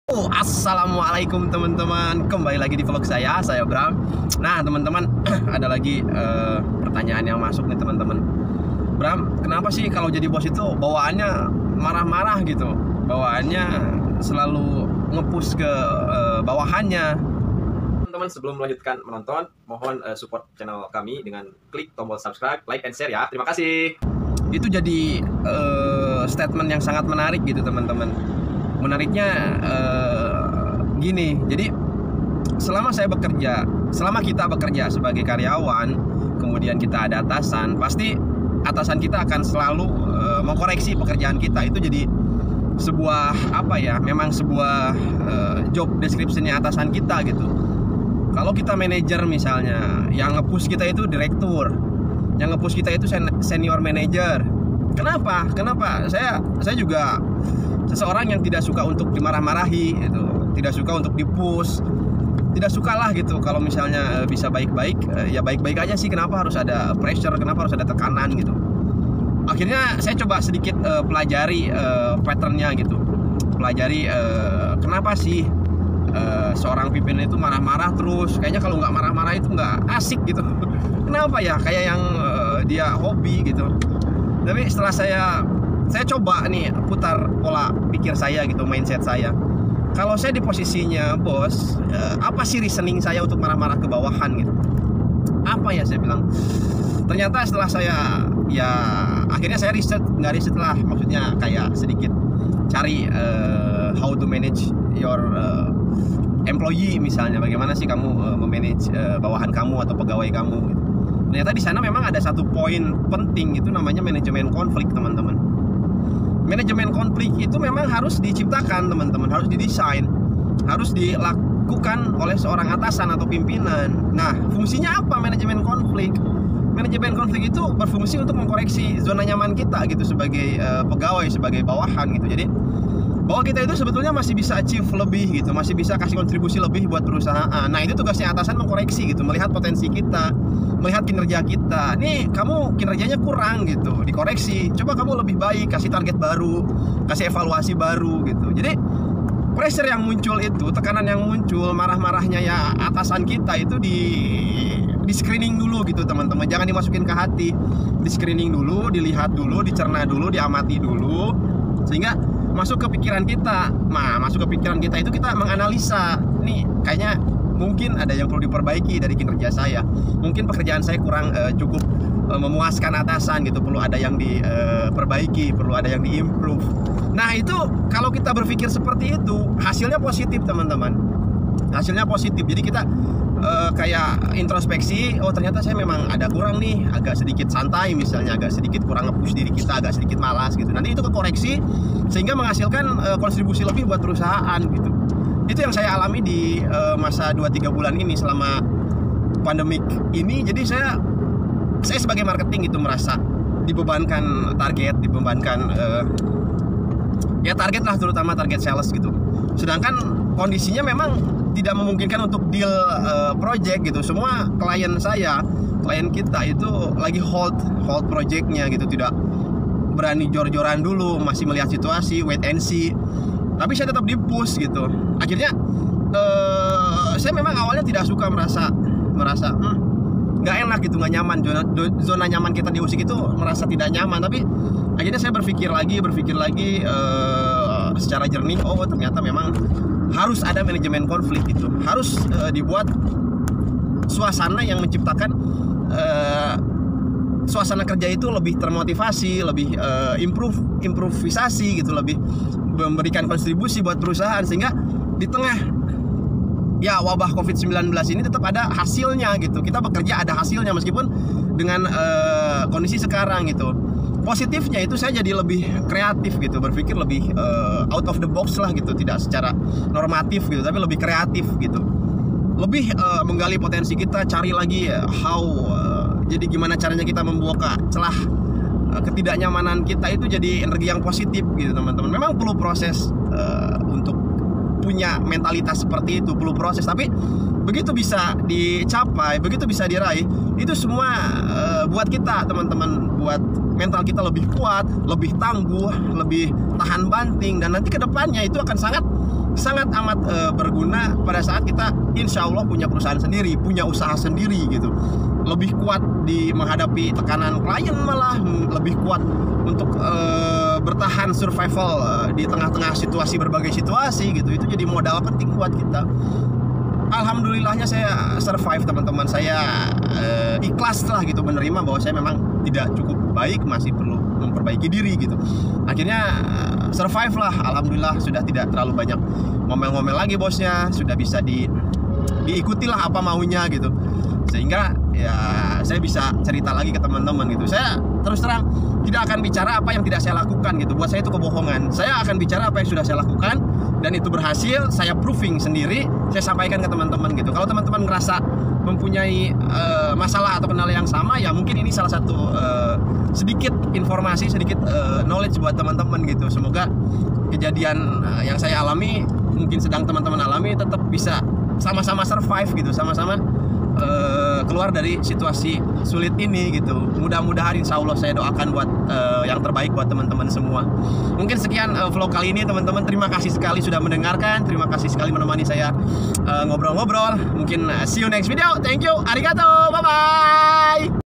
Assalamualaikum teman-teman, kembali lagi di vlog saya Bram. Nah teman-teman, ada lagi pertanyaan yang masuk nih teman-teman. Bram, kenapa sih kalau jadi bos itu bawaannya marah-marah gitu? Bawaannya selalu nge-push ke bawahannya. Teman-teman, sebelum melanjutkan menonton, mohon support channel kami dengan klik tombol subscribe, like, and share ya. Terima kasih. Itu jadi statement yang sangat menarik gitu teman-teman. Menariknya gini, jadi selama kita bekerja sebagai karyawan, kemudian kita ada atasan, pasti atasan kita akan selalu mengkoreksi pekerjaan kita. Itu jadi sebuah memang sebuah job description-nya atasan kita gitu. Kalau kita manajer misalnya, yang nge-push kita itu direktur, yang nge-push kita itu senior manager. Kenapa? Saya juga seseorang yang tidak suka untuk dimarah-marahi gitu, tidak suka untuk di-push, tidak suka lah gitu. Kalau misalnya bisa baik-baik, ya baik-baik aja sih. Kenapa harus ada pressure, kenapa harus ada tekanan gitu. Akhirnya saya coba sedikit pelajari patternnya gitu, pelajari kenapa sih seorang pimpinan itu marah-marah terus. Kayaknya kalau nggak marah-marah itu nggak asik gitu. Kenapa ya, kayak yang dia hobi gitu. Tapi setelah saya coba nih putar pola pikir saya gitu, mindset saya. Kalau saya di posisinya bos, apa sih reasoning saya untuk marah-marah ke bawahan gitu? Apa ya, saya bilang. Ternyata setelah akhirnya saya nggak riset lah, maksudnya kayak sedikit cari how to manage your employee misalnya, bagaimana sih kamu memanage bawahan kamu atau pegawai kamu gitu. Ternyata di sana memang ada satu poin penting, itu namanya manajemen konflik teman-teman. Manajemen konflik itu memang harus diciptakan teman-teman, harus didesain, harus dilakukan oleh seorang atasan atau pimpinan. Nah, fungsinya apa manajemen konflik? Manajemen konflik itu berfungsi untuk mengkoreksi zona nyaman kita gitu sebagai pegawai, sebagai bawahan gitu. Jadi bahwa kita itu sebetulnya masih bisa achieve lebih gitu, masih bisa kasih kontribusi lebih buat perusahaan. Nah, itu tugasnya atasan, mengkoreksi gitu, melihat potensi kita, melihat kinerja kita. Nih, kamu kinerjanya kurang gitu, dikoreksi. Coba kamu lebih baik, kasih target baru, kasih evaluasi baru gitu. Jadi pressure yang muncul itu, tekanan yang muncul, marah-marahnya ya atasan kita itu di screening dulu gitu teman-teman. Jangan dimasukin ke hati, di screening dulu, dilihat dulu, dicerna dulu, diamati dulu, sehingga masuk ke pikiran kita. Nah, masuk ke pikiran kita itu kita menganalisa, nih kayaknya mungkin ada yang perlu diperbaiki dari kinerja saya. Mungkin pekerjaan saya kurang cukup memuaskan atasan gitu, perlu ada yang diperbaiki, perlu ada yang diimprove. Nah, itu kalau kita berpikir seperti itu, hasilnya positif teman-teman. Hasilnya positif. Jadi kita kayak introspeksi, oh ternyata saya memang ada kurang nih, agak sedikit santai misalnya, agak sedikit kurang nge-push diri kita, agak sedikit malas gitu. Nanti itu kekoreksi sehingga menghasilkan kontribusi lebih buat perusahaan gitu. Itu yang saya alami di masa 2-3 bulan ini selama pandemik ini. Jadi saya sebagai marketing itu merasa dibebankan target, dibebankan ya target lah, terutama target sales gitu. Sedangkan kondisinya memang tidak memungkinkan untuk deal project gitu. Semua klien kita itu lagi hold projectnya gitu, tidak berani jor-joran dulu, masih melihat situasi, wait and see. Tapi saya tetap di-push gitu. Akhirnya saya memang awalnya tidak suka, merasa nggak enak gitu, nggak nyaman. Zona nyaman kita di musik itu merasa tidak nyaman. Tapi akhirnya saya berpikir lagi secara jernih. Oh, ternyata memang harus ada manajemen konflik itu, harus dibuat suasana yang menciptakan suasana kerja itu lebih termotivasi, lebih improvisasi gitu, lebih memberikan kontribusi buat perusahaan, sehingga di tengah ya wabah COVID-19 ini tetap ada hasilnya gitu. Kita bekerja ada hasilnya meskipun dengan kondisi sekarang gitu. Positifnya itu saya jadi lebih kreatif gitu, berpikir lebih out of the box lah gitu, tidak secara normatif gitu, tapi lebih kreatif gitu, lebih menggali potensi kita, cari lagi jadi gimana caranya kita membuka celah ketidaknyamanan kita itu jadi energi yang positif gitu teman-teman. Memang perlu proses untuk punya mentalitas seperti itu, perlu proses, tapi begitu bisa dicapai, begitu bisa diraih, itu semua buat kita teman-teman, buat mental kita lebih kuat, lebih tangguh, lebih tahan banting, dan nanti kedepannya itu akan sangat sangat amat berguna pada saat kita insya Allah punya perusahaan sendiri, punya usaha sendiri gitu. Lebih kuat di menghadapi tekanan klien, malah lebih kuat untuk bertahan survival di tengah-tengah berbagai situasi gitu. Itu jadi modal penting buat kita. Alhamdulillahnya saya survive teman-teman. Saya ikhlas lah gitu menerima bahwa saya memang tidak cukup baik, masih perlu memperbaiki diri gitu. Akhirnya survive lah, alhamdulillah. Sudah tidak terlalu banyak ngomel-ngomel lagi bosnya, sudah bisa diikuti lah apa maunya gitu. Sehingga ya saya bisa cerita lagi ke teman-teman gitu. Saya terus terang tidak akan bicara apa yang tidak saya lakukan gitu. Buat saya itu kebohongan. Saya akan bicara apa yang sudah saya lakukan dan itu berhasil, saya proving sendiri, saya sampaikan ke teman-teman gitu. Kalau teman-teman ngerasa mempunyai masalah atau kendala yang sama, ya mungkin ini salah satu sedikit informasi, sedikit knowledge buat teman-teman gitu. Semoga kejadian yang saya alami, mungkin sedang teman-teman alami, tetap bisa sama-sama survive gitu, sama-sama keluar dari situasi sulit ini gitu. Mudah-mudahan insya Allah saya doakan buat yang terbaik buat teman-teman semua. Mungkin sekian vlog kali ini teman-teman. Terima kasih sekali sudah mendengarkan. Terima kasih sekali menemani saya ngobrol-ngobrol. Mungkin see you next video. Thank you. Arigato. Bye-bye.